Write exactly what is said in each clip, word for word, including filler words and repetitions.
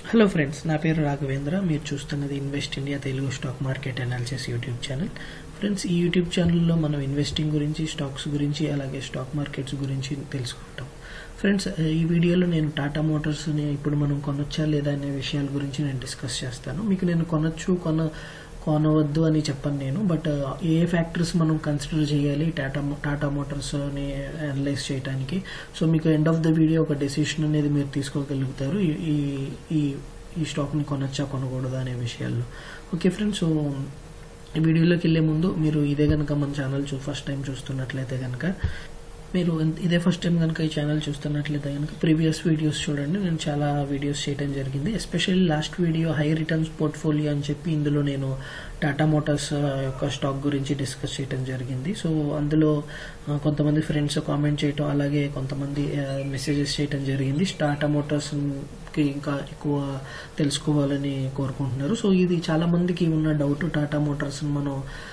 Hello friends, నా పేరు రాఘవేంద్ర. మీరు చూస్తున్నది invest India Telugu stock market analysis YouTube channel. Friends, ఈ యూట్యూబ్ ఛానల్లో మనం ఇన్వెస్టింగ్ గురించి, స్టాక్స్ గురించి, అలాగే స్టాక్ మార్కెట్స్ గురించి తెలుసుకుంటాం. ఫ్రెండ్స్, ఈ వీడియోలో నేను టాటా మోటార్స్ని ఇప్పుడు మనం కొనొచ్చా లేదా అనే విషయాల గురించి నేను డిస్కస్ చేస్తాను. మీకు నేను కొనొచ్చు కొన కొనవద్దు అని చెప్పను నేను, బట్ ఏ ఫ్యాక్టర్స్ మనం కన్సిడర్ చేయాలి టాటా టాటా మోటార్స్ని అనలైజ్ చేయడానికి. సో మీకు ఎండ్ ఆఫ్ ద వీడియో ఒక డెసిషన్ అనేది మీరు తీసుకోగలుగుతారు ఈ ఈ ఈ స్టాక్ని కొనొచ్చా కొనకూడదా అనే విషయాల్లో. ఓకే ఫ్రెండ్స్, సో ఈ వీడియోలోకి వెళ్ళే ముందు మీరు ఇదే కనుక మన ఛానల్ చూ ఫస్ట్ టైం చూస్తున్నట్లయితే కనుక మీరు ఇదే ఫస్ట్ టైం కనుక ఈ ఛానల్ చూస్తున్నట్లయితే కనుక ప్రీవియస్ వీడియోస్ చూడండి. నేను చాలా వీడియోస్ చేయడం జరిగింది. Especially last video high returns portfolio అని చెప్పి ఇందులో నేను టాటా మోటార్స్ యొక్క స్టాక్ గురించి డిస్కస్ చేయడం జరిగింది. సో అందులో కొంతమంది ఫ్రెండ్స్ కామెంట్ చేయటం, అలాగే కొంతమంది మెసేజెస్ చేయడం జరిగింది. టాటా మోటార్స్కి ఇంకా ఎక్కువ తెలుసుకోవాలని కోరుకుంటున్నారు. సో ఇది చాలా మందికి ఉన్న డౌట్. టాటా మోటార్స్ మనం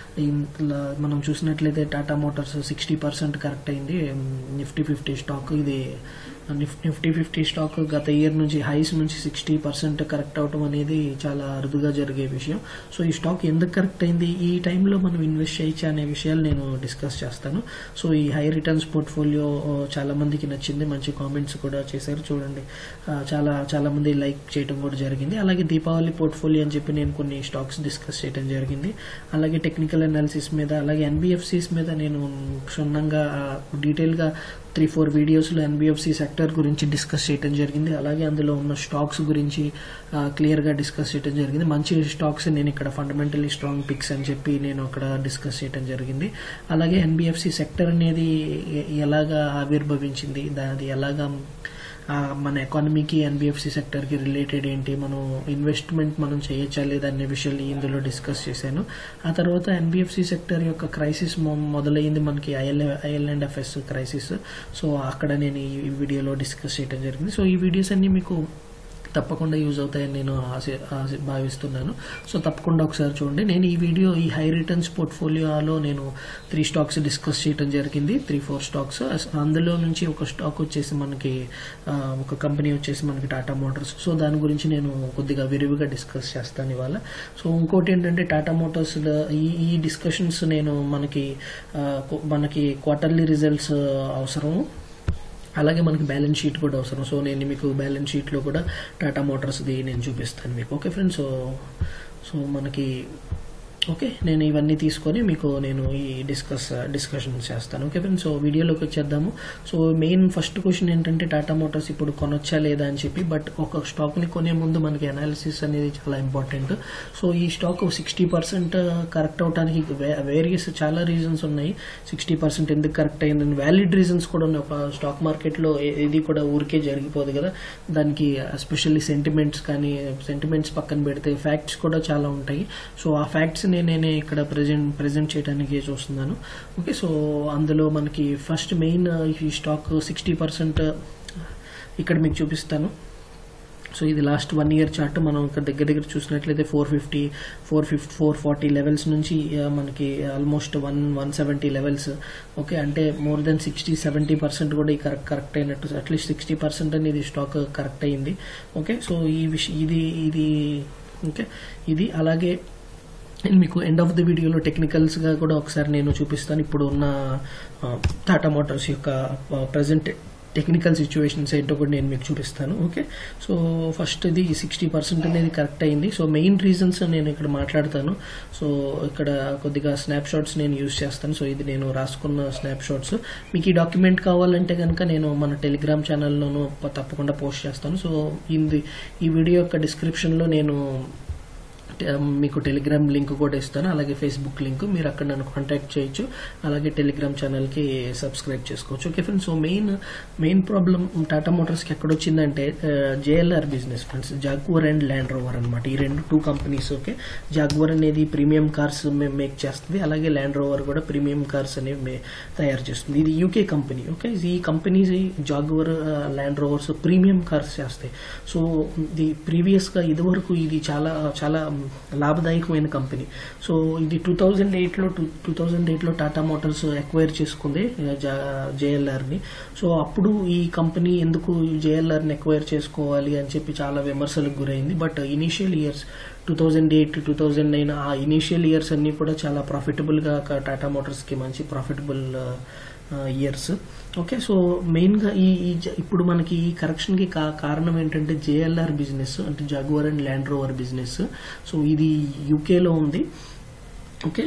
మనం చూసినట్లయితే Tata motors sixty percent correct అయింది. నిఫ్టీ ఫిఫ్టీ స్టాక్ ఇది నిఫ్టీ ఫిఫ్టీ స్టాక్ గత ఇయర్ నుంచి హైస్ నుంచి సిక్స్టీ పర్సెంట్ కరెక్ట్ అవటం అనేది చాలా అరుదుగా జరిగే విషయం. సో ఈ స్టాక్ ఎందుకు కరెక్ట్ అయింది, ఈ టైంలో మనం ఇన్వెస్ట్ చేయొచ్చా అనే విషయాలు నేను డిస్కస్ చేస్తాను. సో ఈ హై రిటర్న్స్ పోర్ట్ఫోలియో చాలా మందికి నచ్చింది, మంచి కామెంట్స్ కూడా చేశారు. చూడండి, చాలా చాలా మంది లైక్ చేయడం కూడా జరిగింది. అలాగే దీపావళి పోర్ట్ఫోలియో అని చెప్పి నేను కొన్ని స్టాక్స్ డిస్కస్ చేయడం జరిగింది. అలాగే టెక్నికల్ అనాలిసిస్ మీద, అలాగే ఎన్బిఎఫ్సిస్ మీద నేను క్షుణ్ణంగా డీటెయిల్గా త్రీ ఫోర్ వీడియోస్లో ఎన్బిఎఫ్సి సెక్టర్ గురించి డిస్కస్ చేయడం జరిగింది. అలాగే అందులో ఉన్న స్టాక్స్ గురించి క్లియర్గా డిస్కస్ చేయడం జరిగింది. మంచి స్టాక్స్ నేను ఇక్కడ ఫండమెంటలీ స్ట్రాంగ్ పిక్స్ అని చెప్పి నేను అక్కడ డిస్కస్ చేయడం జరిగింది. అలాగే ఎన్బిఎఫ్సి సెక్టర్ అనేది ఎలాగా ఆవిర్భవించింది, అది ఎలాగా మన ఎకానమీకి ఎన్బిఎఫ్సి సెక్టర్కి రిలేటెడ్ ఏంటి, మనం ఇన్వెస్ట్మెంట్ మనం చేయొచ్చా లేదా అనే విషయాలు ఇందులో డిస్కస్ చేశాను. ఆ తర్వాత ఎన్బిఎఫ్సి సెక్టర్ యొక్క క్రైసిస్ మొదలైంది మనకి IL IL and FS crisis. So అక్కడ నేను ఈ వీడియోలో డిస్కస్ చేయడం జరిగింది. సో ఈ వీడియోస్ అన్ని మీకు తప్పకుండా యూజ్ అవుతాయని నేను భావిస్తున్నాను. సో తప్పకుండా ఒకసారి చూడండి. నేను ఈ వీడియో ఈ హై రిటర్న్స్ పోర్ట్ఫోలియోలో నేను త్రీ స్టాక్స్ డిస్కస్ చేయడం జరిగింది, త్రీ ఫోర్ స్టాక్స్. అందులో నుంచి ఒక స్టాక్ వచ్చేసి మనకి ఒక కంపెనీ వచ్చేసి మనకి టాటా మోటార్స్. సో దాని గురించి నేను కొద్దిగా విరివిగా డిస్కస్ చేస్తాను ఇవాళ. సో ఇంకోటి ఏంటంటే టాటా మోటార్స్ ఈ ఈ డిస్కషన్స్ నేను మనకి మనకి క్వార్టర్లీ రిజల్ట్స్ అవసరం, అలాగే మనకి బ్యాలెన్స్ షీట్ కూడా అవసరం. సో నేను మీకు బ్యాలెన్స్ షీట్లో కూడా టాటా మోటార్స్ది నేను చూపిస్తాను మీకు. ఓకే ఫ్రెండ్స్, సో సో మనకి ఓకే నేను ఇవన్నీ తీసుకొని మీకు నేను ఈ డిస్కస్ డిస్కషన్ చేస్తాను. ఓకే ఫ్రెండ్స్, సో వీడియోలోకి వచ్చేద్దాము. సో మెయిన్ ఫస్ట్ క్వశ్చన్ ఏంటంటే టాటా మోటార్స్ ఇప్పుడు కొనొచ్చా లేదా అని చెప్పి. బట్ ఒక స్టాక్ని కొనే ముందు మనకి అనాలిసిస్ అనేది చాలా ఇంపార్టెంట్. సో ఈ స్టాక్ సిక్స్టీ పర్సెంట్ కరెక్ట్ అవడానికి వేరియస్ చాలా రీజన్స్ ఉన్నాయి. సిక్స్టీ పర్సెంట్ ఎందుకు కరెక్ట్ అయిందని వ్యాలిడ్ రీజన్స్ కూడా ఉన్నాయి. ఒక స్టాక్ మార్కెట్లో ఇది కూడా ఊరికే జరిగిపోదు కదా, దానికి ఎస్పెషల్లీ సెంటిమెంట్స్ కానీ సెంటిమెంట్స్ పక్కన పెడితే ఫ్యాక్ట్స్ కూడా చాలా ఉంటాయి. సో ఆ ఫ్యాక్ట్స్ నేనే ఇక్కడ ప్రెజెంట్ ప్రెజెంట్ చేయడానికి చూస్తున్నాను. ఓకే, సో అందులో మనకి ఫస్ట్ మెయిన్ ఈ స్టాక్ సిక్స్టీ పర్సెంట్ ఇక్కడ మీకు చూపిస్తాను. సో ఇది లాస్ట్ వన్ ఇయర్ చార్ట్. మనం ఇక్కడ దగ్గర దగ్గర చూసినట్లయితే four fifty four fifty four forty levels నుంచి మనకి almost one one seventy levels. Okay, అంటే more than sixty seventy percent కూడా ఈ కరెక్ట్ కరెక్ట్ అయినట్టు, అట్లీస్ట్ సిక్స్టీ పర్సెంట్ అనేది స్టాక్ కరెక్ట్ అయింది. ఓకే, సో ఈ విషయం ఇది ఇది ఓకే ఇది అలాగే నేను మీకు ఎండ్ ఆఫ్ ది వీడియోలో టెక్నికల్స్గా కూడా ఒకసారి నేను చూపిస్తాను. ఇప్పుడు ఉన్న టాటా మోటార్స్ యొక్క ప్రజెంట్ టెక్నికల్ సిచ్యువేషన్స్ ఏంటో కూడా నేను మీకు చూపిస్తాను. ఓకే, సో ఫస్ట్ ఇది సిక్స్టీ పర్సెంట్ అనేది కరెక్ట్ అయింది. సో మెయిన్ రీజన్స్ నేను ఇక్కడ మాట్లాడతాను. సో ఇక్కడ కొద్దిగా స్నాప్ షాట్స్ నేను యూజ్ చేస్తాను. సో ఇది నేను రాసుకున్న స్నాప్ షాట్స్. మీకు ఈ డాక్యుమెంట్ కావాలంటే కనుక నేను మన టెలిగ్రామ్ ఛానల్లోనూ తప్పకుండా పోస్ట్ చేస్తాను. సో ఇది ఈ వీడియో యొక్క డిస్క్రిప్షన్లో నేను మీకు టెలిగ్రామ్ లింక్ కూడా ఇస్తాను, అలాగే ఫేస్బుక్ లింక్. మీరు అక్కడ నన్ను కాంటాక్ట్ చేయొచ్చు, అలాగే టెలిగ్రామ్ ఛానల్కి సబ్స్క్రైబ్ చేసుకోవచ్చు. Okay friends, so main main problem Tata మోటార్స్కి ఎక్కడొచ్చిందంటే JLR business friends, Jaguar and Land Rover అనమాట. ఈ రెండు టూ కంపెనీస్. ఓకే, జాగ్వర్ అనేది ప్రీమియం కార్స్ మేక్ చేస్తుంది, అలాగే ల్యాండ్ రోవర్ కూడా ప్రీమియం కార్స్ అనేవి తయారు చేస్తుంది. ఇది యూకే కంపెనీ. ఓకే, ఈ companies Jaguar Land Rovers premium cars చేస్తాయి. సో ఇది ప్రీవియస్గా ఇదివరకు ఇది చాలా చాలా లాభదాయకమైన కంపెనీ. సో ఇది టూ థౌజండ్ ఎయిట్లో టూ టూ థౌజండ్ ఎయిట్లో టాటా మోటార్స్ ఎక్వైర్ చేసుకుంది జేఎల్ఆర్ని. సో అప్పుడు ఈ కంపెనీ ఎందుకు జేఎల్ఆర్ని ఎక్వైర్ చేసుకోవాలి అని చెప్పి చాలా విమర్శలకు గురైంది. But initial years two thousand eight two thousand nine ఆ ఇనీషియల్ ఇయర్స్ అన్ని కూడా చాలా ప్రాఫిటబుల్గా టాటా మోటార్స్కి మంచి ప్రాఫిటబుల్ ఇయర్స్. ఓకే, సో మెయిన్గా ఈ ఇప్పుడు మనకి ఈ కరెక్షన్కి కా కారణం ఏంటంటే జేఎల్ఆర్ బిజినెస్ అంటే Jaguar and Land Rover business. So ఇది యూకేలో ఉంది. ఓకే,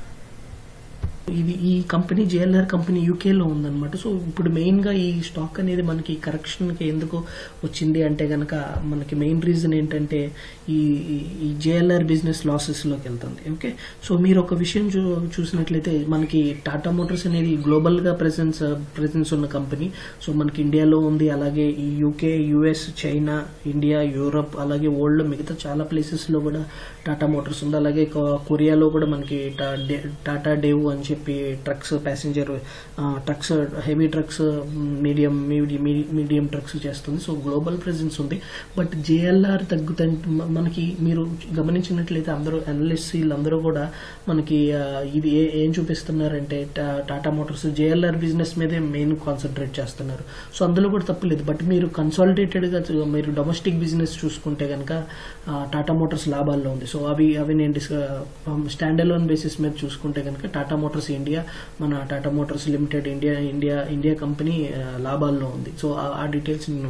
ఇది ఈ కంపెనీ జేఎల్ఆర్ కంపెనీ యూకేలో ఉందన్నమాట. సో ఇప్పుడు మెయిన్గా ఈ స్టాక్ అనేది మనకి కరెక్షన్కి ఎందుకు వచ్చింది అంటే కనుక మనకి మెయిన్ రీజన్ ఏంటంటే ఈ ఈ జేఎల్ఆర్ బిజినెస్ లాసెస్లోకి వెళ్తుంది. ఓకే, సో మీరు ఒక విషయం చూ చూసినట్లయితే మనకి టాటా మోటార్స్ అనేది గ్లోబల్గా ప్రెసెన్స్ ప్రెసెన్స్ ఉన్న కంపెనీ. సో మనకి ఇండియాలో ఉంది, అలాగే ఈ UK, US, China, India, Europe, అలాగే వరల్డ్లో మిగతా చాలా ప్లేసెస్లో కూడా టాటా మోటార్స్ ఉంది. అలాగే కొరియాలో కూడా మనకి టాటా డేవ్ అని చెప్పి trucks, passenger trucks, heavy trucks, medium medium trucks చేస్తుంది. సో గ్లోబల్ ప్రెజెన్స్ ఉంది. బట్ జేఎల్ఆర్ తగ్గుతంటే మనకి మీరు గమనించినట్లయితే అందరూ అనలిస్ట్ వీళ్ళందరూ కూడా మనకి ఇది ఏం చూపిస్తున్నారంటే టాటా మోటార్స్ జేఎల్ఆర్ బిజినెస్ మీదే మెయిన్ కాన్సన్ట్రేట్ చేస్తున్నారు. సో అందులో కూడా తప్పలేదు. బట్ మీరు కన్సాలిడేటెడ్గా మీరు డొమెస్టిక్ బిజినెస్ చూసుకుంటే కనుక టాటా మోటార్స్ లాభాల్లో ఉంది. సో అవి అవి నేను స్టాండ్ అలోన్ బేసిస్ మీద చూసుకుంటే కనుక టాటా మోటార్స్ ఇండియా, మన Tata motors limited India India India company లాభాల్లో ఉంది. సో ఆ డీటెయిల్స్ నేను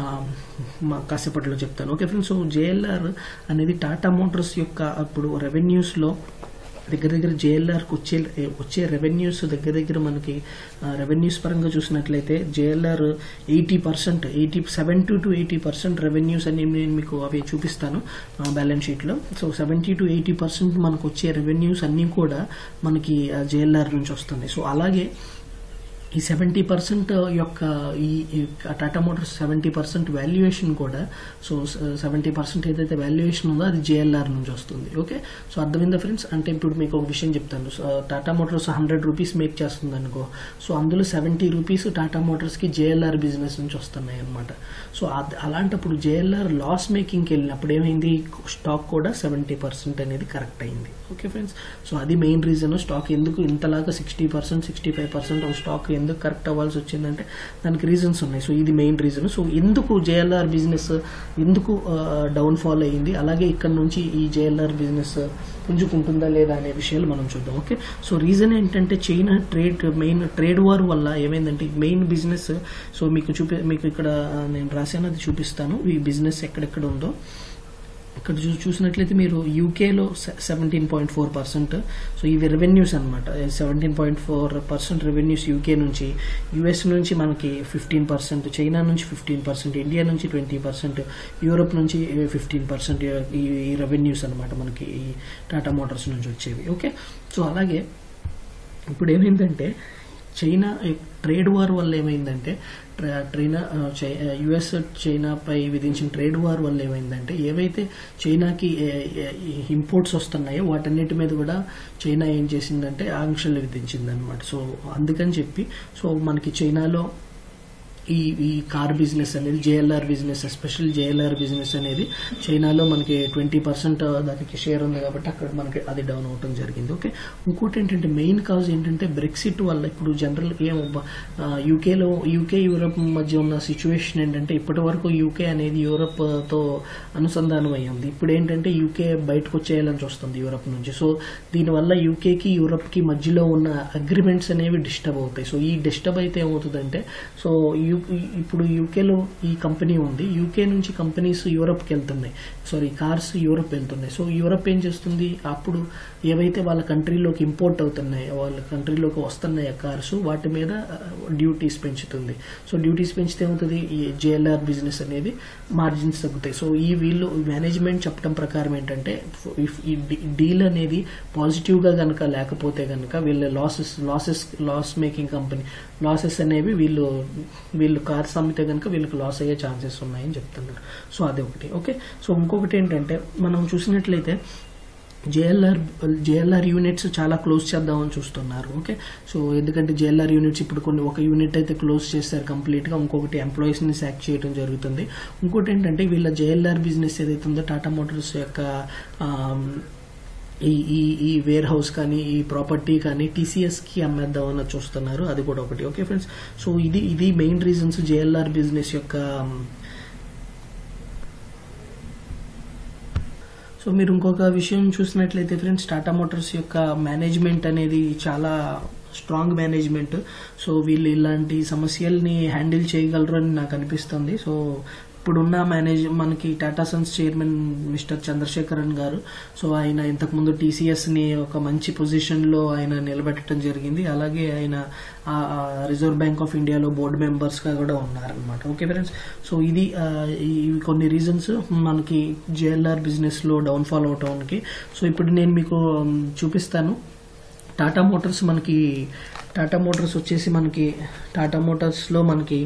కాసేపట్లో చెప్తాను. ఓకే ఫ్రెండ్స్, సో జేఎల్ఆర్ అనేది టాటా మోటార్స్ యొక్క ఇప్పుడు రెవెన్యూస్లో దగ్గర దగ్గర జేఎల్ఆర్కి వచ్చే వచ్చే రెవెన్యూస్ దగ్గర దగ్గర మనకి రెవెన్యూస్ పరంగా చూసినట్లయితే JLR eighty percent eighty seventy to eighty percent revenues అని నేను మీకు అవి చూపిస్తాను బ్యాలెన్స్ షీట్లో. So seventy to eighty percent మనకు వచ్చే రెవెన్యూస్ అన్నీ కూడా మనకి జేఎల్ఆర్ నుంచి వస్తుంది. సో అలాగే ఈ సెవెంటీ పర్సెంట్ యొక్క ఈ Tata motors seventy percent valuation కూడా, సో సెవెంటీ పర్సెంట్ ఏదైతే వాల్యుయేషన్ ఉందో అది జేఎల్ఆర్ నుంచి వస్తుంది. ఓకే, సో అర్థమైందా ఫ్రెండ్స్? అంటే ఇప్పుడు మీకు ఒక విషయం చెప్తాను. Tata motors hundred rupees make చేస్తుంది అనుకో, సో అందులో సెవెంటీ రూపీస్ టాటా మోటార్స్కి జేఎల్ఆర్ బిజినెస్ నుంచి వస్తున్నాయి అనమాట. సో అలాంటప్పుడు జేఎల్ఆర్ లాస్ మేకింగ్కి వెళ్ళినప్పుడు ఏమైంది, స్టాక్ కూడా సెవెంటీ పర్సెంట్ అనేది కరెక్ట్ అయింది. ఓకే ఫ్రెండ్స్, సో అది మెయిన్ రీజన్ స్టాక్ ఎందుకు ఇంతలాగా sixty percent sixty five percent stock ఎందుకు కరెక్ట్ అవ్వాల్సి వచ్చిందంటే దానికి రీజన్స్ ఉన్నాయి. సో ఇది మెయిన్ రీజన్. సో ఎందుకు జేఎల్ఆర్ బిజినెస్ ఎందుకు డౌన్ ఫాల్ అయ్యింది, అలాగే ఇక్కడ నుంచి ఈ జేఎల్ఆర్ బిజినెస్ పుంజుకుంటుందా లేదా అనే విషయాలు మనం చూద్దాం. ఓకే, సో రీజన్ ఏంటంటే China trade main trade war వల్ల ఏమైందంటే మెయిన్ బిజినెస్, సో మీకు చూపి మీకు ఇక్కడ నేను రాశాను అది చూపిస్తాను ఈ బిజినెస్ ఎక్కడెక్కడ ఉందో. ఇక్కడ చూ చూసినట్లయితే మీరు యూకేలో seventeen point four percent so ఇవి రెవెన్యూస్ అనమాట. Seventeen point four percent revenues UK నుంచి, యుఎస్ నుంచి మనకి ఫిఫ్టీన్ పర్సెంట్, చైనా నుంచి ఫిఫ్టీన్ పర్సెంట్, ఇండియా నుంచి ట్వంటీ పర్సెంట్, యూరోప్ నుంచి ఫిఫ్టీన్ పర్సెంట్ ఈ రెవెన్యూస్ అనమాట మనకి ఈ టాటా మోటార్స్ నుంచి వచ్చేవి. ఓకే, సో అలాగే ఇప్పుడు ఏమైందంటే చైనా ట్రేడ్ వార్ వల్ల ఏమైందంటే చైనా యుఎస్ చైనాపై విధించిన ట్రేడ్ వార్ వల్ల ఏమైందంటే ఏవైతే చైనాకి ఇంపోర్ట్స్ వస్తున్నాయో వాటన్నిటి మీద కూడా చైనా ఏం చేసిందంటే ఆంక్షలు విధించింది అనమాట. సో అందుకని చెప్పి సో మనకి చైనాలో ఈ ఈ కార్ బిజినెస్ అనేది JLR business, special JLR business అనేది చైనాలో మనకి ట్వంటీ పర్సెంట్ దానికి షేర్ ఉంది కాబట్టి అక్కడ మనకి అది డౌన్ అవటం జరిగింది. ఓకే, ఇంకోటి ఏంటంటే మెయిన్ కాజ్ ఏంటంటే బ్రెక్సిట్ వల్ల ఇప్పుడు జనరల్ ఏం యూకేలో యూకే యూరప్ మధ్య ఉన్న సిచ్యువేషన్ ఏంటంటే ఇప్పటి వరకు యూకే అనేది యూరప్తో అనుసంధానం అయ్యింది. ఇప్పుడు ఏంటంటే యూకే బయటకు వచ్చేయాలని చూస్తుంది యూరప్ నుంచి. సో దీనివల్ల యూకేకి యూరప్కి మధ్యలో ఉన్న అగ్రిమెంట్స్ అనేవి డిస్టర్బ్ అవుతాయి. సో ఈ డిస్టర్బ్ అయితే ఏమవుతుందంటే సో ఇప్పుడు యూకేలో ఈ కంపెనీ ఉంది, యూకే నుంచి కంపెనీస్ యూరప్కి వెళ్తున్నాయి, సారీ కార్స్ యూరప్ వెళ్తున్నాయి. సో యూరప్ ఏం చేస్తుంది, అప్పుడు ఏవైతే వాళ్ళ కంట్రీలోకి ఇంపోర్ట్ అవుతున్నాయి వాళ్ళ కంట్రీలోకి వస్తున్నాయి కార్స్ వాటి మీద డ్యూటీస్ పెంచుతుంది. సో డ్యూటీస్ పెంచితే ఏమవుతుంది, ఈ జేఎల్ఆర్ బిజినెస్ అనేది మార్జిన్స్ తగ్గుతాయి. సో ఈ వీళ్ళు మేనేజ్మెంట్ చెప్పడం ప్రకారం ఏంటంటే ఈ డీల్ అనేది పాజిటివ్గా కనుక లేకపోతే కనుక వీళ్ళ losses losses loss making company losses అనేవి వీళ్ళు వీళ్ళు కార్స్ అమ్మితే కనుక వీళ్ళకి లాస్ అయ్యే ఛాన్సెస్ ఉన్నాయని చెప్తున్నారు. సో అదే ఒకటి. ఓకే, సో ఇంకొకటి ఏంటంటే మనం చూసినట్లయితే జేఎల్ఆర్ జేఎల్ఆర్ యూనిట్స్ చాలా క్లోజ్ చేద్దామని చూస్తున్నారు. ఓకే, సో ఎందుకంటే జేఎల్ఆర్ యూనిట్స్ ఇప్పుడు కొన్ని ఒక యూనిట్ అయితే క్లోజ్ చేస్తారు కంప్లీట్గా, ఇంకొకటి ఎంప్లాయీస్ని సాక్ చేయడం జరుగుతుంది. ఇంకోటి ఏంటంటే వీళ్ళ జేఎల్ఆర్ బిజినెస్ ఏదైతే ఉందో టాటా మోటార్స్ యొక్క ఈ ఈ ఈ వేర్ హౌస్ కానీ ఈ ప్రాపర్టీ కానీ టీసీఎస్కి అమ్మేద్దామని చూస్తున్నారు, అది కూడా ఒకటి. ఓకే ఫ్రెండ్స్, సో ఇది ఇది మెయిన్ రీజన్స్ జేఎల్ఆర్ బిజినెస్ యొక్క. సో మీరు ఇంకొక విషయం చూసినట్లయితే ఫ్రెండ్స్, టాటా మోటార్స్ యొక్క మేనేజ్మెంట్ అనేది చాలా స్ట్రాంగ్ మేనేజ్మెంట్. సో వీళ్ళు ఇలాంటి సమస్యల్ని హ్యాండిల్ చేయగలరు అని నాకు అనిపిస్తుంది. సో ఇప్పుడున్న మేనేజ్ మనకి Tata Sons chairman mister Chandrasekaran గారు, సో ఆయన ఇంతకుముందు టీసీఎస్ని ఒక మంచి పొజిషన్లో ఆయన నిలబెట్టడం జరిగింది. అలాగే ఆయన రిజర్వ్ బ్యాంక్ ఆఫ్ ఇండియాలో బోర్డు మెంబర్స్గా కూడా ఉన్నారనమాట. ఓకే ఫ్రెండ్స్, సో ఇది ఇవి కొన్ని రీజన్స్ మనకి జేఎల్ఆర్ బిజినెస్లో డౌన్ఫాల్ అవటానికి. సో ఇప్పుడు నేను మీకు చూపిస్తాను. టాటా మోటార్స్ మనకి టాటా మోటార్స్ వచ్చేసి మనకి టాటా మోటార్స్లో మనకి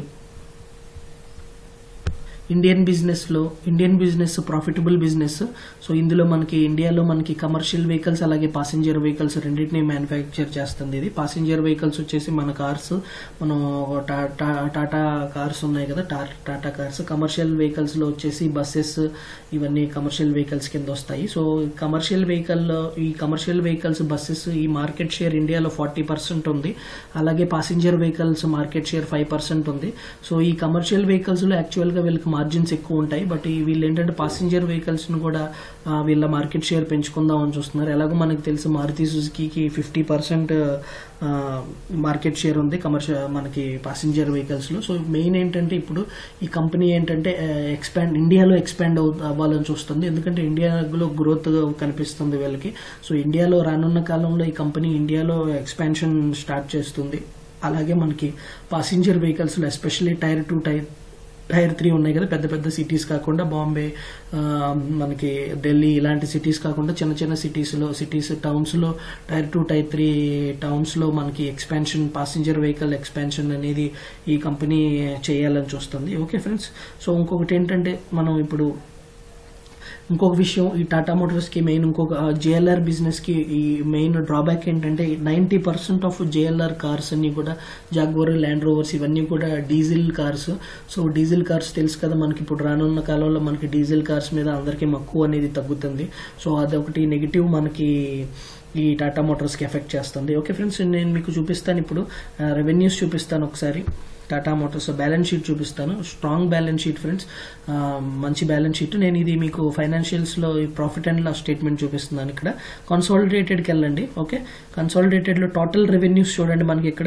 ఇండియన్ బిజినెస్లో Indian business profitable business. So ఇందులో మనకి ఇండియాలో మనకి కమర్షియల్ వెహికల్స్ అలాగే పాసింజర్ వెహికల్స్ రెండింటినీ మ్యానుఫ్యాక్చర్ చేస్తుంది. ఇది పాసింజర్ వెహికల్స్ వచ్చేసి మన కార్స్, మనం టాటా కార్స్ ఉన్నాయి కదా, టాటా కార్స్. కమర్షియల్ వెహికల్స్లో వచ్చేసి బస్సెస్, ఇవన్నీ కమర్షియల్ వెహికల్స్ కింద వస్తాయి. సో కమర్షియల్ వెహికల్ ఈ కమర్షియల్ వెహికల్స్ బస్సెస్ ఈ మార్కెట్ షేర్ ఇండియాలో ఫార్టీ పర్సెంట్ ఉంది. అలాగే passenger vehicles market share five percent ఉంది. సో ఈ కమర్షియల్ వెహికల్స్లో యాక్చువల్గా వీళ్ళకి మార్జిన్స్ ఎక్కువ ఉంటాయి, బట్ వీళ్ళు ఏంటంటే పాసింజర్ వెహికల్స్ ను కూడా వీళ్ళ మార్కెట్ షేర్ పెంచుకుందాం అని చూస్తున్నారు. ఎలాగో మనకి తెలుసు మారుతి సుజుకీకి ఫిఫ్టీ పర్సెంట్ మార్కెట్ షేర్ ఉంది కమర్షియల్ మనకి పాసింజర్ వెహికల్స్ లో. సో మెయిన్ ఏంటంటే ఇప్పుడు ఈ కంపెనీ ఏంటంటే ఎక్స్పాండ్ ఇండియాలో ఎక్స్పాండ్ అవ్వాలని చూస్తుంది, ఎందుకంటే ఇండియాలో గ్రోత్ కనిపిస్తుంది వీళ్ళకి. సో ఇండియాలో రానున్న కాలంలో ఈ కంపెనీ ఇండియాలో ఎక్స్పాన్షన్ స్టార్ట్ చేస్తుంది. అలాగే మనకి పాసింజర్ వెహికల్స్ లో especially tier two tier tier three ఉన్నాయి కదా, పెద్ద పెద్ద సిటీస్ కాకుండా బాంబే, మనకి ఢిల్లీ ఇలాంటి సిటీస్ కాకుండా చిన్న చిన్న సిటీస్లో సిటీస్ టౌన్స్లో టైర్ టూ టైర్ త్రీ టౌన్స్లో మనకి ఎక్స్పాన్షన్ పాసింజర్ వెహికల్ ఎక్స్పాన్షన్ అనేది ఈ కంపెనీ చేయాలని చూస్తుంది. ఓకే ఫ్రెండ్స్, సో ఇంకొకటి ఏంటంటే మనం ఇప్పుడు ఇంకొక విషయం, ఈ టాటా మోటార్స్కి మెయిన్ ఇంకొక జేఎల్ఆర్ బిజినెస్కి ఈ మెయిన్ డ్రాబ్యాక్ ఏంటంటే ninety percent of JLR cars అన్ని కూడా జాగ్వార్, ల్యాండ్ రోవర్స్ ఇవన్నీ కూడా diesel cars. So diesel cars తెలుసు కదా మనకి, ఇప్పుడు రానున్న కాలంలో మనకి డీజిల్ కార్స్ మీద అందరికీ మక్కువ అనేది తగ్గుతుంది. సో అదొకటి నెగిటివ్ మనకి ఈ టాటా మోటార్స్కి ఎఫెక్ట్ చేస్తుంది. ఓకే ఫ్రెండ్స్, నేను మీకు చూపిస్తాను ఇప్పుడు రెవెన్యూస్ చూపిస్తాను. ఒకసారి టాటా మోటార్స్ బ్యాలెన్స్ షీట్ చూపిస్తాను. స్ట్రాంగ్ బ్యాలెన్స్ షీట్ ఫ్రెండ్స్, మంచి బ్యాలెన్స్ షీట్. నేను ఇది మీకు ఫైనాన్షియల్స్లో ప్రాఫిట్ అండ్ లాస్ స్టేట్మెంట్ చూపిస్తున్నాను. ఇక్కడ కన్సాలిడేటెడ్కి వెళ్ళండి. ఓకే, కన్సాలిడేటెడ్లో టోటల్ రెవెన్యూస్ చూడండి. మనకి ఇక్కడ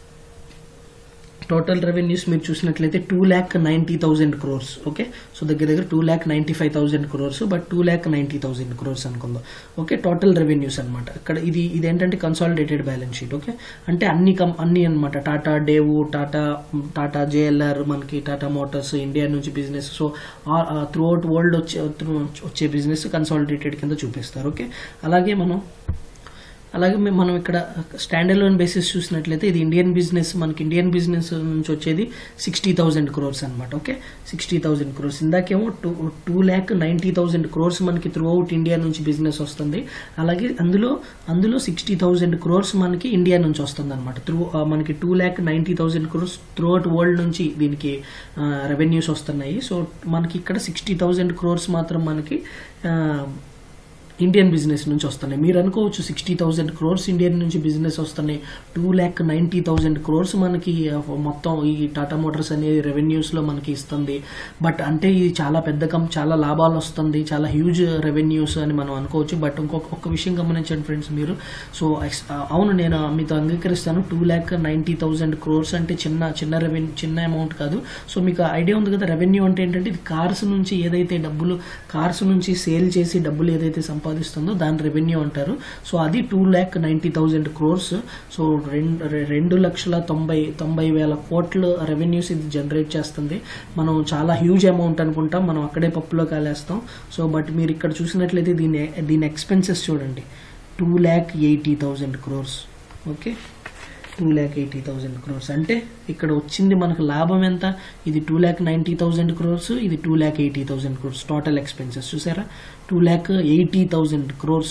టోటల్ రెవెన్యూస్ మీరు చూసినట్లయితే two lakh ninety thousand crores. Okay, so దగ్గర దగ్గర two lakh ninety five thousand crores, but two lakh ninety thousand crores అనుకుందాం. ఓకే, టోటల్ రెవెన్యూస్ అనమాట. ఇక్కడ ఇది ఇదేంటంటే కన్సాలిడేటెడ్ బ్యాలెన్స్ షీట్. ఓకే, అంటే అన్ని కం అన్ని అనమాట, టాటా, డేవు, టాటా టాటా జేఎల్ఆర్, మనకి టాటా మోటార్స్ ఇండియా నుంచి business. So throughout world వచ్చే వచ్చే బిజినెస్ కన్సాలిడేటెడ్ కింద చూపిస్తారు. ఓకే, అలాగే మనం అలాగే మనం ఇక్కడ స్టాండ్ అలోన్ బేసిస్ చూసినట్లయితే ఇది ఇండియన్ బిజినెస్, మనకి ఇండియన్ బిజినెస్ నుంచి వచ్చేది సిక్స్టీ థౌసండ్ క్రోర్స్ అనమాట. Okay, sixty thousand crores. ఇందాకేమో two two lakh ninety thousand crores మనకి త్రూ అవుట్ ఇండియా నుంచి బిజినెస్ వస్తుంది. అలాగే అందులో అందులో సిక్స్టీ థౌసండ్ క్రోర్స్ మనకి ఇండియా నుంచి వస్తుంది అనమాట. త్రూ మనకి two lakh ninety thousand crores throughout world నుంచి దీనికి రెవెన్యూస్ వస్తున్నాయి. సో మనకి ఇక్కడ సిక్స్టీ థౌసండ్ క్రోర్స్ మాత్రం మనకి ఇండియన్ బిజినెస్ నుంచి వస్తున్నాయి. మీరు అనుకోవచ్చు సిక్స్టీ థౌసండ్ క్రోర్స్ ఇండియన్ నుంచి బిజినెస్ వస్తున్నాయి, two lakh ninety thousand crores మనకి మొత్తం ఈ టాటా మోటార్స్ అనేది రెవెన్యూస్ లో మనకి ఇస్తుంది. బట్ అంటే ఇది చాలా పెద్ద కం చాలా లాభాలు వస్తుంది, చాలా హ్యూజ్ రెవెన్యూస్ అని మనం అనుకోవచ్చు. బట్ ఇంకొక ఒక్క విషయం గమనించండి ఫ్రెండ్స్ మీరు. సో అవును, నేను మీతో అంగీకరిస్తాను, two lakh ninety thousand crores అంటే చిన్న చిన్న రెవెన్యూ చిన్న అమౌంట్ కాదు. సో మీకు ఐడియా ఉంది కదా, రెవెన్యూ అంటే ఏంటంటే ఇది కార్స్ నుంచి ఏదైతే డబ్బులు కార్స్ నుంచి సేల్ చేసి డబ్బులు ఏదైతే సంపాదిస్తుందో దాని రెవెన్యూ అంటారు. సో అది two lakh ninety thousand crores. So రెండు రెండు లక్షల తొంభై తొంభై వేల కోట్ల రెవెన్యూస్ ఇది జనరేట్ చేస్తుంది. మనం చాలా హ్యూజ్ అమౌంట్ అనుకుంటాం, మనం అక్కడే పప్పులో కాలేస్తాం. సో బట్ మీరు ఇక్కడ చూసినట్లయితే దీని దీని ఎక్స్పెన్సెస్ చూడండి, two lakh eighty thousand crores. Okay, two lakh eighty thousand crores అంటే ఇక్కడ వచ్చింది మనకు లాభం ఎంత? ఇది two lakh ninety thousand crores, ఇది two lakh eighty thousand crores. Total expenses చూసారా, two lakh eighty thousand crores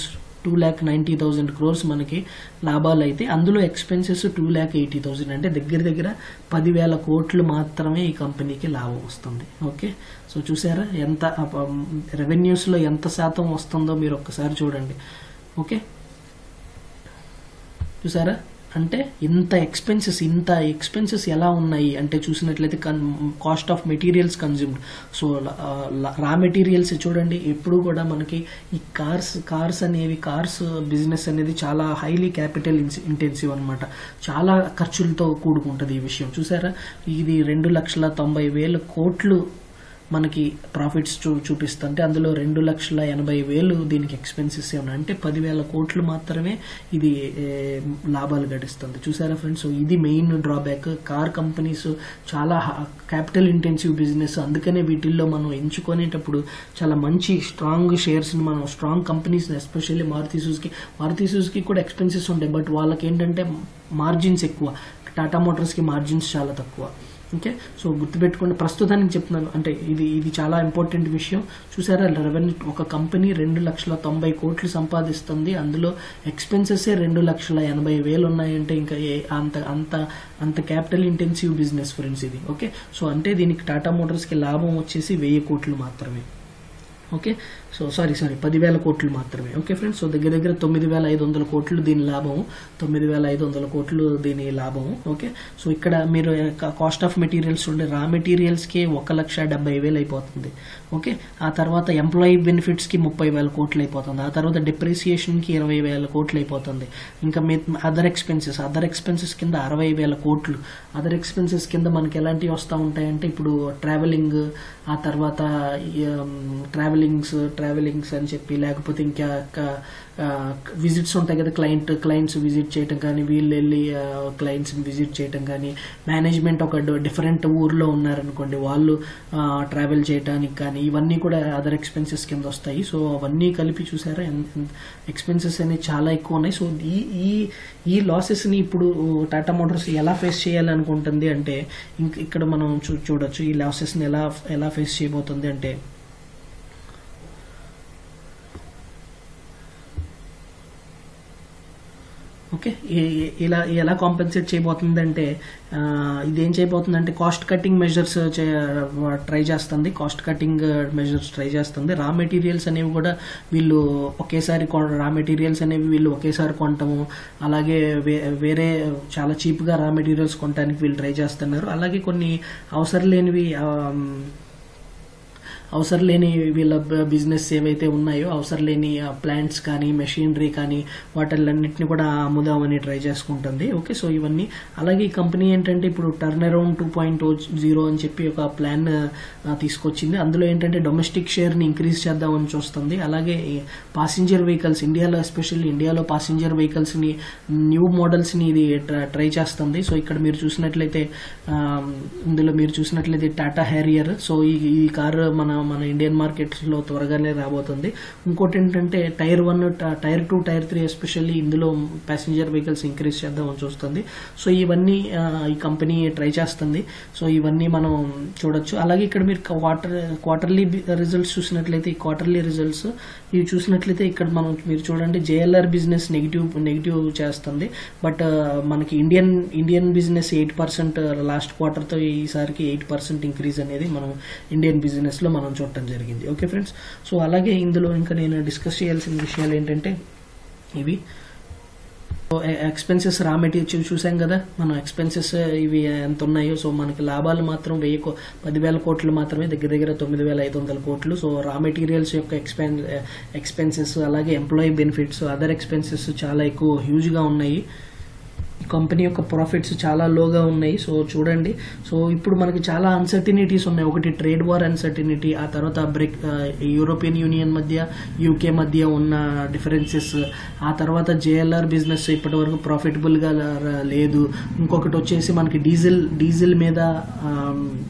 two lakh ninety thousand crores మనకి లాభాలు అయితే అందులో expenses two lakh eighty thousand అంటే దగ్గర దగ్గర పదివేల కోట్లు మాత్రమే ఈ కంపెనీకి లాభం వస్తుంది. ఓకే, సో చూసారా ఎంత రెవెన్యూస్లో ఎంత శాతం వస్తుందో మీరు ఒక్కసారి చూడండి. ఓకే, చూసారా అంటే ఇంత ఎక్స్పెన్సెస్ ఇంత ఎక్స్పెన్సెస్ ఎలా ఉన్నాయి అంటే చూసినట్లయితే cost of materials consumed. So raw materials చూడండి, ఎప్పుడు కూడా మనకి ఈ కార్స్ కార్స్ అనేవి కార్స్ బిజినెస్ అనేది చాలా హైలీ క్యాపిటల్ ఇంటెన్సివ్ అనమాట, చాలా ఖర్చులతో కూడుకుంటుంది ఈ విషయం. చూసారా, ఇది రెండు లక్షల తొంభై వేల కోట్లు మనకి ప్రాఫిట్స్ చూ చూపిస్తుంటే అందులో రెండు లక్షల ఎనభై వేలు దీనికి ఎక్స్పెన్సెస్ ఉన్నాయి, అంటే పదివేల కోట్లు మాత్రమే ఇది లాభాలు గడిస్తుంది. చూసారా ఫ్రెండ్స్, సో ఇది మెయిన్ డ్రాబ్యాక్. కార్ కంపెనీస్ చాలా క్యాపిటల్ ఇంటెన్సివ్ బిజినెస్, అందుకనే వీటిల్లో మనం ఎంచుకునేటప్పుడు చాలా మంచి స్ట్రాంగ్ షేర్స్ని మనం strong companies especially Maruti Suzuki Maruti Suzuki కూడా ఎక్స్పెన్సెస్ ఉంటాయి, బట్ వాళ్ళకి ఏంటంటే మార్జిన్స్ ఎక్కువ, టాటా మోటార్స్కి మార్జిన్స్ చాలా తక్కువ. ఓకే, సో గుర్తుపెట్టుకోండి, ప్రస్తుతానికి చెప్తున్నాను అంటే ఇది ఇది చాలా ఇంపార్టెంట్ విషయం. చూసారా, రెవెన్యూ ఒక కంపెనీ రెండు లక్షల తొంభై కోట్లు సంపాదిస్తుంది, అందులో ఎక్స్పెన్సెస్ రెండు లక్షల ఎనభై వేలు ఉన్నాయంటే ఇంకా అంత అంత అంత క్యాపిటల్ ఇంటెన్సివ్ బిజినెస్ ఫ్రెండ్స్ ఇది. ఓకే, సో అంటే దీనికి టాటా మోటార్స్కి లాభం వచ్చేసి వెయ్యి కోట్లు మాత్రమే. ఓకే, సో సారీ సారీ పదివేల కోట్లు మాత్రమే. ఓకే ఫ్రెండ్స్, సో దగ్గర దగ్గర తొమ్మిది వేల ఐదు వందల కోట్లు దీని లాభం, తొమ్మిది వేల ఐదు వందల కోట్లు దీని లాభం. ఓకే, సో ఇక్కడ మీరు కాస్ట్ ఆఫ్ మెటీరియల్స్ ఉండే రా మెటీరియల్స్కి ఒక లక్ష డెబ్బై వేలు అయిపోతుంది. ఓకే, ఆ తర్వాత ఎంప్లాయీ బెనిఫిట్స్కి ముప్పై వేల కోట్లు అయిపోతుంది, ఆ తర్వాత డిప్రిసియేషన్కి ఇరవై వేల కోట్లు అయిపోతుంది, ఇంకా అదర్ ఎక్స్పెన్సెస్ అదర్ ఎక్స్పెన్సెస్ కింద అరవై వేల కోట్లు. అదర్ ఎక్స్పెన్సెస్ కింద మనకి ఎలాంటివి వస్తూ ఉంటాయంటే ఇప్పుడు ట్రావెలింగ్, ఆ తర్వాత ట్రావెలింగ్స్ ట్రావెలింగ్స్ అని చెప్పి లేకపోతే ఇంకా విజిట్స్ ఉంటాయి కదా, క్లయింట్ క్లయింట్స్ విజిట్ చేయటం కానీ, వీళ్ళు వెళ్ళి క్లయింట్స్ విజిట్ చేయటం కానీ, మేనేజ్మెంట్ ఒక డిఫరెంట్ ఊర్లో ఉన్నారనుకోండి వాళ్ళు ట్రావెల్ చేయడానికి కానీ, ఇవన్నీ కూడా అదర్ ఎక్స్పెన్సెస్ కింద వస్తాయి. సో అవన్నీ కలిపి చూసారా ఎక్స్పెన్సెస్ అనేవి చాలా ఎక్కువ ఉన్నాయి. సో ఈ ఈ ఈ లాసెస్ని ఇప్పుడు టాటా మోటార్స్ ఎలా ఫేస్ చేయాలనుకుంటుంది అంటే ఇంక ఇక్కడ మనం చూ చూడొచ్చు ఈ లాసెస్ని ఎలా ఎలా ఫేస్ చేయబోతుంది అంటే ఓకే, ఇలా ఎలా కాంపెన్సేట్ చేయబోతుందంటే ఇదేం చేయబోతుందంటే కాస్ట్ కటింగ్ మెజర్స్ ట్రై చేస్తుంది, కాస్ట్ కటింగ్ మెజర్స్ ట్రై చేస్తుంది. రా మెటీరియల్స్ అనేవి కూడా వీళ్ళు ఒకేసారి రా మెటీరియల్స్ అనేవి వీళ్ళు ఒకేసారి కొనటము, అలాగే వేరే చాలా చీప్గా రా మెటీరియల్స్ కొనడానికి వీళ్ళు ట్రై చేస్తున్నారు. అలాగే కొన్ని అవసరం లేనివి అవసరం లేని వీళ్ళ బిజినెస్ ఏవైతే ఉన్నాయో అవసరం లేని ప్లాంట్స్ కానీ మెషినరీ కానీ వాటిలన్నింటినీ కూడా అమ్ముదామని ట్రై చేసుకుంటుంది. ఓకే, సో ఇవన్నీ అలాగే ఈ కంపెనీ ఏంటంటే ఇప్పుడు turn around two point zero అని చెప్పి ఒక ప్లాన్ తీసుకొచ్చింది. అందులో ఏంటంటే డొమెస్టిక్ షేర్ని ఇంక్రీజ్ చేద్దామని చూస్తుంది. అలాగే పాసింజర్ వెహికల్స్ ఇండియాలో ఎస్పెషల్లీ ఇండియాలో పాసింజర్ వెహికల్స్ని న్యూ మోడల్స్ని ఇది ట్రై చేస్తుంది. సో ఇక్కడ మీరు చూసినట్లయితే ఇందులో మీరు చూసినట్లయితే టాటా హ్యారియర్, సో ఈ ఈ కారు మన మన ఇండియన్ మార్కెట్స్లో త్వరగానే రాబోతుంది. ఇంకోటి ఏంటంటే tier one tier two tier three especially ఇందులో ప్యాసింజర్ వెహికల్స్ ఇంక్రీజ్ చేద్దామని చూస్తుంది. సో ఇవన్నీ ఈ కంపెనీ ట్రై చేస్తుంది. సో ఇవన్నీ మనం చూడొచ్చు. అలాగే ఇక్కడ మీరు క్వార్టర్ క్వార్టర్లీ రిజల్ట్స్ చూసినట్లయితే ఈ క్వార్టర్లీ రిజల్ట్స్ ఇవి చూసినట్లయితే ఇక్కడ మనం మీరు చూడండి జేఎల్ఆర్ బిజినెస్ నెగిటివ్ నెగిటివ్ చేస్తుంది, బట్ మనకి Indian Indian business eight percent last క్వార్టర్తో ఈసారికి ఎయిట్ పర్సెంట్ ఇంక్రీజ్ అనేది మనం ఇండియన్ బిజినెస్లో మనం చూడటం జరిగింది. ఓకే ఫ్రెండ్స్, సో అలాగే ఇందులో ఇంకా నేను డిస్కస్ చేయాల్సిన విషయాలు ఏంటంటే ఇవి ఎక్స్పెన్సెస్ రా మెటీరియల్ చూసాం కదా మనం ఎక్స్పెన్సెస్ ఇవి ఎంత ఉన్నాయో. సో మనకి లాభాలు మాత్రం వెయ్యి పదివేల కోట్లు మాత్రమే, దగ్గర దగ్గర తొమ్మిది వేల ఐదు వందల కోట్లు. సో రా మెటీరియల్స్ యొక్క ఎక్స్పెన్ ఎక్స్పెన్సెస్ అలాగే ఎంప్లాయీ బెనిఫిట్స్ అదర్ ఎక్స్పెన్సెస్ చాలా ఎక్కువ హ్యూజ్గా ఉన్నాయి. కంపెనీ యొక్క ప్రాఫిట్స్ చాలా లోగా ఉన్నాయి. సో చూడండి, సో ఇప్పుడు మనకి చాలా అన్సర్టినిటీస్ ఉన్నాయి. ఒకటి ట్రేడ్ వార్ అన్సర్టినిటీ, ఆ తర్వాత బ్రేక్ యూరోపియన్ యూనియన్ మధ్య యూకే మధ్య ఉన్న డిఫరెన్సెస్, ఆ తర్వాత జేఎల్ఆర్ బిజినెస్ ఇప్పటి వరకు ప్రాఫిటబుల్గా లేదు. ఇంకొకటి వచ్చేసి మనకి డీజిల్ డీజిల్ మీద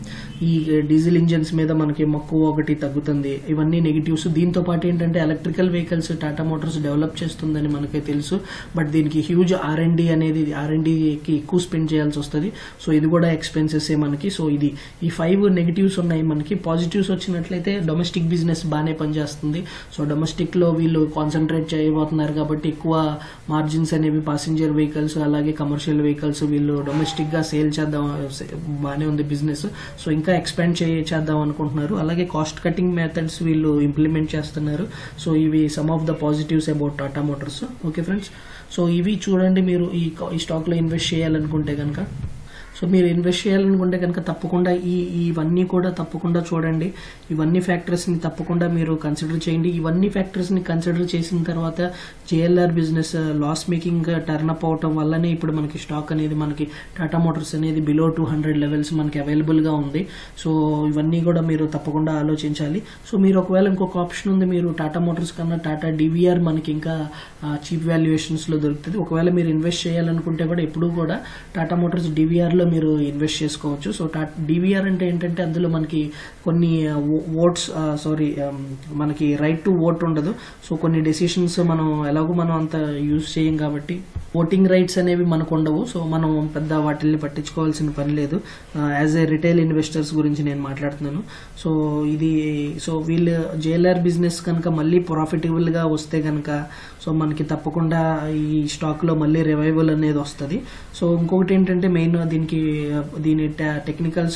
ఈ డీజిల్ ఇంజన్స్ మీద మనకి మక్కువ ఒకటి తగ్గుతుంది, ఇవన్నీ నెగిటివ్స్. దీంతో పాటు ఏంటంటే electrical vehicles Tata Motors develop చేస్తుందని మనకి తెలుసు, బట్ దీనికి హ్యూజ్ ఆర్ అండ్ డి అనేది ఆర్ అండ్ డికి ఎక్కువ స్పెండ్ చేయాల్సి వస్తుంది. సో ఇది కూడా ఎక్స్పెన్సెస్ మనకి. సో ఇది ఈ ఫైవ్ నెగిటివ్స్ ఉన్నాయి మనకి. పాజిటివ్స్ వచ్చినట్లయితే డొమెస్టిక్ బిజినెస్ బాగానే పనిచేస్తుంది. సో డొమెస్టిక్ లో వీళ్ళు కాన్సన్ట్రేట్ చేయబోతున్నారు కాబట్టి ఎక్కువ మార్జిన్స్ అనేవి ప్యాసింజర్ వెహికల్స్ అలాగే కమర్షియల్ వెహికల్స్ వీళ్ళు డొమెస్టిక్ గా సేల్ చేద్దాం, బాగానే ఉంది బిజినెస్. సో ఇంకా ఎక్స్పాండ్ చేద్దాం అనుకుంటున్నారు. అలాగే కాస్ట్ కటింగ్ మెథడ్స్ వీళ్ళు ఇంప్లిమెంట్ చేస్తున్నారు. సో ఇవి some of the positives about Tata Motors. Okay friends, so ఇవి చూడండి. మీరు ఈ స్టాక్ లో ఇన్వెస్ట్ చేయాలనుకుంటే కనుక, సో మీరు ఇన్వెస్ట్ చేయాలనుకుంటే కనుక తప్పకుండా ఈ ఇవన్నీ కూడా తప్పకుండా చూడండి. ఇవన్నీ ఫ్యాక్టర్స్ ని తప్పకుండా మీరు కన్సిడర్ చేయండి. ఇవన్నీ ఫ్యాక్టర్స్ ని కన్సిడర్ చేసిన తర్వాత JLR business loss making turn up అవటం వల్లనే ఇప్పుడు మనకి స్టాక్ అనేది మనకి టాటా మోటార్స్ అనేది బిలో టూ హండ్రెడ్ లెవెల్స్ మనకి అవైలబుల్ గా ఉంది. సో ఇవన్నీ కూడా మీరు తప్పకుండా ఆలోచించాలి. సో మీరు ఒకవేళ ఇంకొక ఆప్షన్ ఉంది, మీరు టాటా మోటార్స్ కన్నా టాటా డివిఆర్ మనకి ఇంకా చీప్ వాల్యుయేషన్స్ లో దొరుకుతుంది. ఒకవేళ మీరు ఇన్వెస్ట్ చేయాలనుకుంటే కూడా ఎప్పుడూ కూడా టాటా మోటార్స్ డివిఆర్ లో మీరు ఇన్వెస్ట్ చేసుకోవచ్చు. సో డివిఆర్ అంటే ఏంటంటే అందులో మనకి కొన్ని ఓట్స్ సారీ మనకి రైట్ టు ఓట్ ఉండదు. సో కొన్ని డెసిషన్స్ మనం ఎలాగో మనం అంత యూజ్ చేయం కాబట్టి ఓటింగ్ రైట్స్ అనేవి మనకు ఉండవు. సో మనం పెద్ద వాటిల్ని పట్టించుకోవాల్సిన పని లేదు. యాజ్ ఏ రిటైల్ ఇన్వెస్టర్స్ గురించి నేను మాట్లాడుతున్నాను. సో ఇది సో వీళ్ళు జేఎల్ఆర్ బిజినెస్ కనుక మళ్ళీ ప్రాఫిటబుల్ గా వస్తే కనుక సో మనకి తప్పకుండా ఈ స్టాక్ లో మళ్ళీ రివైవల్ అనేది వస్తుంది. సో ఇంకొకటి ఏంటంటే మెయిన్ దీనికి దీని టెక్నికల్స్.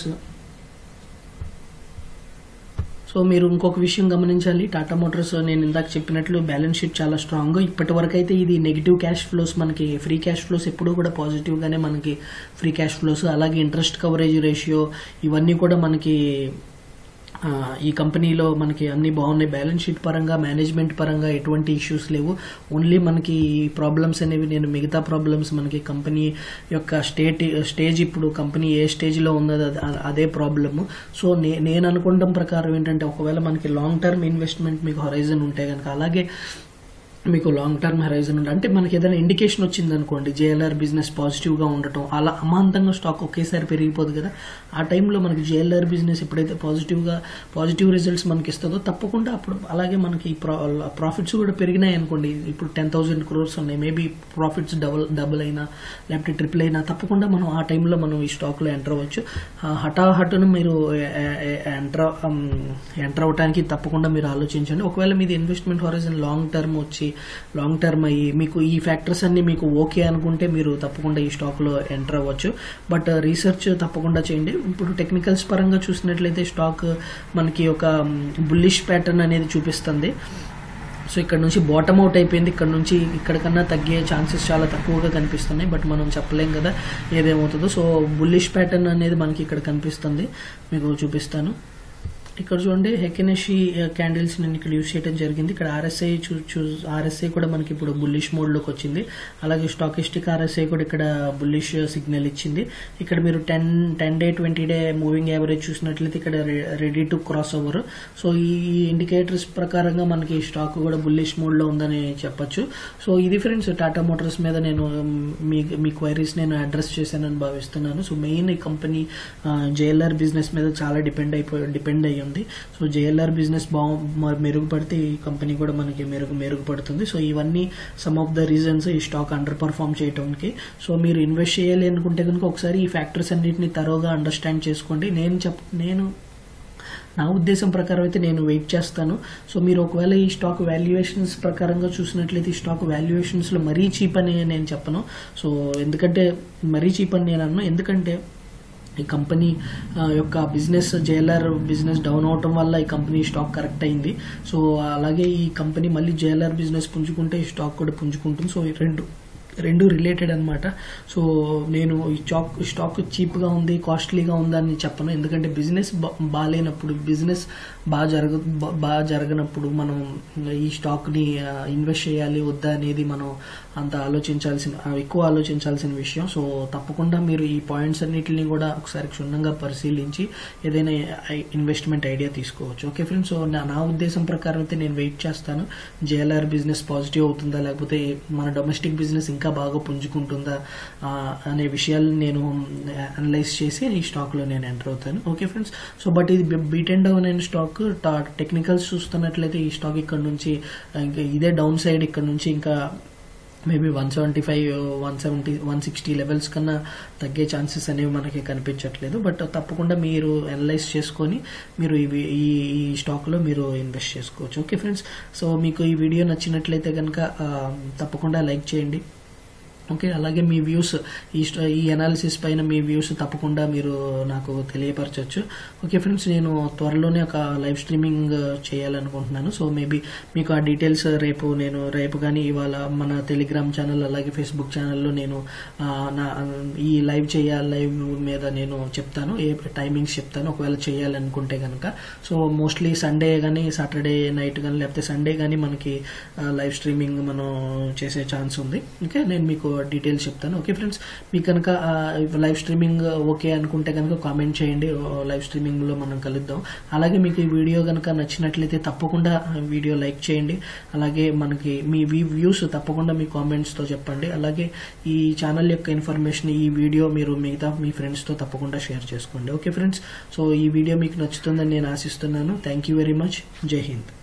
సో మీరు ఇంకొక విషయం గమనించాలి, టాటా మోటార్స్ నేను ఇందాక చెప్పినట్లు బ్యాలెన్స్ షీట్ చాలా స్ట్రాంగ్. ఇప్పటి వరకు అయితే ఇది నెగిటివ్ క్యాష్ ఫ్లోస్, మనకి ఫ్రీ క్యాష్ ఫ్లోస్ ఎప్పుడూ కూడా పాజిటివ్ గానే మనకి ఫ్రీ క్యాష్ ఫ్లోస్, అలాగే ఇంట్రెస్ట్ కవరేజ్ రేషియో ఇవన్నీ కూడా మనకి ఈ కంపెనీలో మనకి అన్ని బాగున్నాయి. బ్యాలెన్స్ షీట్ పరంగా మేనేజ్మెంట్ పరంగా ఎటువంటి ఇష్యూస్ లేవు. ఓన్లీ మనకి ప్రాబ్లమ్స్ అనేవి నేను మిగతా ప్రాబ్లమ్స్ మనకి కంపెనీ యొక్క స్టేట్ స్టేజ్ ఇప్పుడు కంపెనీ ఏ స్టేజ్ లో ఉన్నదో అదే ప్రాబ్లమ్. సో నేను అనుకోవడం ప్రకారం ఏంటంటే ఒకవేళ మనకి లాంగ్ టర్మ్ ఇన్వెస్ట్మెంట్ మీకు హొరైజన్ ఉంటే కనుక, అలాగే మీకు లాంగ్ టర్మ్ హెరైజన్ ఉంటే అంటే మనకి ఏదైనా ఇండికేషన్ వచ్చింది అనుకోండి జేఎల్ఆర్ బిజినెస్ పాజిటివ్ గా ఉండటం, అలా అమాంతంగా స్టాక్ ఒకేసారి పెరిగిపోదు కదా, ఆ టైంలో మనకి జేఎల్ఆర్ బిజినెస్ ఎప్పుడైతే పాజిటివ్ గా పాజిటివ్ రిజల్ట్స్ మనకి ఇస్తుందో తప్పకుండా అప్పుడు అలాగే మనకి ప్రాఫిట్స్ కూడా పెరిగినాయి అనుకోండి. ఇప్పుడు టెన్ థౌసండ్ క్రోర్స్ ఉన్నాయి, మేబీ ప్రాఫిట్స్ డబుల్ డబుల్ అయినా లేకపోతే ట్రిపుల్ అయినా తప్పకుండా మనం ఆ టైంలో మనం ఈ స్టాక్ లో ఎంటర్ అవ్వచ్చు. హఠాహట్టును మీరు ఎంటర్ ఎంటర్ అవడానికి తప్పకుండా మీరు ఆలోచించండి. ఒకవేళ మీది ఇన్వెస్ట్మెంట్ హొరైజన్ లాంగ్ టర్మ్ వచ్చి లాంగ్ టర్మ్ అయ్యి మీకు ఈ ఫ్యాక్టర్స్ అన్ని మీకు ఓకే అనుకుంటే మీరు తప్పకుండా ఈ స్టాక్ లో ఎంటర్ అవ్వచ్చు. బట్ రీసెర్చ్ తప్పకుండా చేయండి. ఇప్పుడు టెక్నికల్స్ పరంగా చూసినట్లయితే స్టాక్ మనకి ఒక బుల్లిష్ ప్యాటర్న్ అనేది చూపిస్తుంది. సో ఇక్కడ నుంచి బాటమ్ అవుట్ అయిపోయింది, ఇక్కడ నుంచి ఇక్కడికన్నా తగ్గే ఛాన్సెస్ చాలా తక్కువగా కనిపిస్తున్నాయి, బట్ మనం చెప్పలేం కదా ఏదేమవుతుందో. సో బుల్లిష్ ప్యాటర్న్ అనేది మనకి ఇక్కడ కనిపిస్తుంది, మీకు చూపిస్తాను. ఇక్కడ చూడండి హెకెనెషి క్యాండిల్స్ నేను ఇక్కడ యూజ్ చేయడం జరిగింది. ఇక్కడ ఆర్ఎస్ఐ ఆర్ఎస్ఐ కూడా మనకి ఇప్పుడు బుల్లిష్ మోడ్ లోకి వచ్చింది. అలాగే స్టాకిస్టిక్ ఆర్ఎస్ఐ కూడా ఇక్కడ బుల్లిష్ సిగ్నల్ ఇచ్చింది. ఇక్కడ మీరు ten ten day twenty day moving average చూసినట్లయితే ఇక్కడ ready to cross over. So ఈ ఇండికేటర్స్ ప్రకారంగా మనకి స్టాక్ కూడా బుల్లిష్ మోడ్ లో ఉందని చెప్పొచ్చు. సో ఇది ఫ్రెండ్స్ టాటా మోటార్స్ మీద నేను మీ మీ క్వైరీస్ నేను అడ్రస్ చేశానని భావిస్తున్నాను. సో మెయిన్ ఈ కంపెనీ జేఎల్ఆర్ బిజినెస్ మీద చాలా డిపెండ్ అయిపోయి డిపెండ్ అయ్యి ఉంది. సో జేఎల్ఆర్ బిజినెస్ బాగు మెరుగుపడితే ఈ కంపెనీ కూడా మనకి మెరుగు మెరుగుపడుతుంది. సో ఇవన్నీ సమ్ ఆఫ్ ద రీజన్స్ ఈ స్టాక్ అండర్ పర్ఫార్మ్ చేయడానికి. సో మీరు ఇన్వెస్ట్ చేయాలి అనుకుంటే కనుక ఒకసారి ఈ ఫ్యాక్టర్స్ అన్నింటినీ తరోగా అండర్స్టాండ్ చేసుకోండి. నేను చెప్ నేను నా ఉద్దేశం ప్రకారం అయితే నేను వెయిట్ చేస్తాను. సో మీరు ఒకవేళ ఈ స్టాక్ వాల్యుయేషన్స్ ప్రకారంగా చూసినట్లయితే ఈ స్టాక్ వాల్యుయేషన్స్ లో మరీ చీప్ అని నేను చెప్పను. సో ఎందుకంటే మరీ చీప్ అని నేను అన్నాను, ఎందుకంటే ఈ కంపెనీ యొక్క బిజినెస్ జేఎల్ఆర్ బిజినెస్ డౌన్ అవటం వల్ల ఈ కంపెనీ స్టాక్ కరెక్ట్ అయింది. సో అలాగే ఈ కంపెనీ మళ్ళీ జేఎల్ఆర్ బిజినెస్ పుంజుకుంటే ఈ స్టాక్ కూడా పుంజుకుంటుంది. సో ఈ రెండు రెండు రిలేటెడ్ అనమాట. సో నేను ఈ స్టాక్ స్టాక్ చీప్ గా ఉంది కాస్ట్లీగా ఉందని చెప్పను, ఎందుకంటే బిజినెస్ బాగాలేనప్పుడు బిజినెస్ బాగా జరగ బాగా జరగనప్పుడు మనం ఈ స్టాక్ ని ఇన్వెస్ట్ చేయాలి వద్దా అనేది మనం అంత ఆలోచించాల్సిన ఎక్కువ ఆలోచించాల్సిన విషయం. సో తప్పకుండా మీరు ఈ పాయింట్స్ అన్నిటిని కూడా ఒకసారి క్షుణ్ణంగా పరిశీలించి ఏదైనా ఇన్వెస్ట్మెంట్ ఐడియా తీసుకోవచ్చు. ఓకే ఫ్రెండ్స్, సో నా ఉద్దేశం ప్రకారం అయితే నేను వెయిట్ చేస్తాను జేఎల్ఆర్ బిజినెస్ పాజిటివ్ అవుతుందా లేకపోతే మన డొమెస్టిక్ బిజినెస్ ఇంకా ఇంకా బాగా పుంజుకుంటుందా అనే విషయాలు నేను అనలైజ్ చేసి ఈ స్టాక్లో నేను ఎంటర్ అవుతాను. ఓకే ఫ్రెండ్స్, సో బట్ ఇది బీట్ అండ్ డౌన్ అయిన స్టాక్. టెక్నికల్స్ చూస్తున్నట్లయితే ఈ స్టాక్ ఇక్కడ నుంచి ఇంకా ఇదే డౌన్ సైడ్ ఇక్కడ నుంచి ఇంకా maybe one seventy five one seventy one sixty levels కన్నా తగ్గే ఛాన్సెస్ అనేవి మనకి కనిపించట్లేదు. బట్ తప్పకుండా మీరు అనలైజ్ చేసుకొని మీరు ఇవి ఈ ఈ స్టాక్లో మీరు ఇన్వెస్ట్ చేసుకోవచ్చు. ఓకే ఫ్రెండ్స్, సో మీకు ఈ వీడియో నచ్చినట్లయితే కనుక తప్పకుండా లైక్ చేయండి. ఓకే, అలాగే మీ వ్యూస్ ఈ ఈ అనాలిసిస్ పైన మీ వ్యూస్ తప్పకుండా మీరు నాకు తెలియపరచవచ్చు. ఓకే ఫ్రెండ్స్, నేను త్వరలోనే ఒక లైవ్ స్ట్రీమింగ్ చేయాలనుకుంటున్నాను. సో మేబీ మీకు ఆ డీటెయిల్స్ రేపు నేను రేపు కానీ ఇవాళ మన టెలిగ్రామ్ ఛానల్ అలాగే ఫేస్బుక్ ఛానల్లో నేను నా ఈ లైవ్ చేయాలి లైవ్ మీద నేను చెప్తాను, ఏ టైమింగ్స్ చెప్తాను ఒకవేళ చేయాలనుకుంటే కనుక. సో మోస్ట్లీ సండే కానీ సాటర్డే నైట్ కానీ లేకపోతే సండే కానీ మనకి లైవ్ స్ట్రీమింగ్ మనం చేసే ఛాన్స్ ఉంది. ఓకే, నేను మీకు డీటెయిల్స్ చెప్తాను. ఓకే ఫ్రెండ్స్, మీకు కనుక లైవ్ స్ట్రీమింగ్ ఓకే అనుకుంటే కనుక కామెంట్ చేయండి, లైవ్ స్ట్రీమింగ్ లో మనం కలుద్దాం. అలాగే మీకు ఈ వీడియో కనుక నచ్చినట్లయితే తప్పకుండా వీడియో లైక్ చేయండి. అలాగే మనకి మీ వ్యూస్ తప్పకుండా మీ కామెంట్స్ తో చెప్పండి. అలాగే ఈ ఛానల్ యొక్క ఇన్ఫర్మేషన్ ఈ వీడియో మీరు మిగతా మీ ఫ్రెండ్స్ తో తప్పకుండా షేర్ చేసుకోండి. ఓకే ఫ్రెండ్స్, సో ఈ వీడియో మీకు నచ్చుతుందని నేను ఆశిస్తున్నాను. Thank you very much. జై హింద్.